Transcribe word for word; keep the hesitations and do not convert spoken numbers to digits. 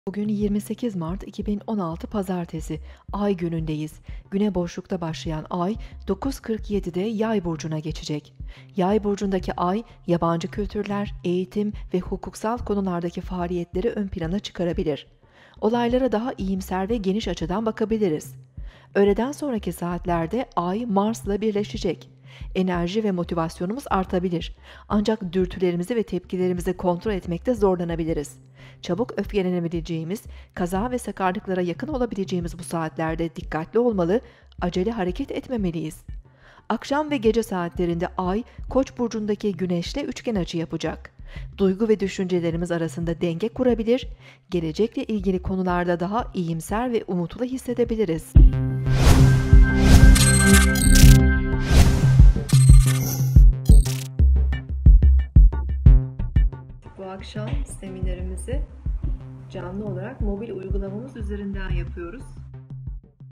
Bugün yirmi sekiz Mart iki bin on altı Pazartesi, Ay günündeyiz. Güne boşlukta başlayan Ay, dokuz kırk yedide Yay burcuna geçecek. Yay burcundaki Ay, yabancı kültürler, eğitim ve hukuksal konulardaki faaliyetleri ön plana çıkarabilir. Olaylara daha iyimser ve geniş açıdan bakabiliriz. Öğleden sonraki saatlerde Ay, Mars'la birleşecek. Enerji ve motivasyonumuz artabilir. Ancak dürtülerimizi ve tepkilerimizi kontrol etmekte zorlanabiliriz. Çabuk öfkelenebileceğimiz, kaza ve sakarlıklara yakın olabileceğimiz bu saatlerde dikkatli olmalı, acele hareket etmemeliyiz. Akşam ve gece saatlerinde Ay, Koç burcundaki Güneş'le üçgen açı yapacak. Duygu ve düşüncelerimiz arasında denge kurabilir, gelecekle ilgili konularda daha iyimser ve umutlu hissedebiliriz. Bu akşam seminerimizi canlı olarak mobil uygulamamız üzerinden yapıyoruz.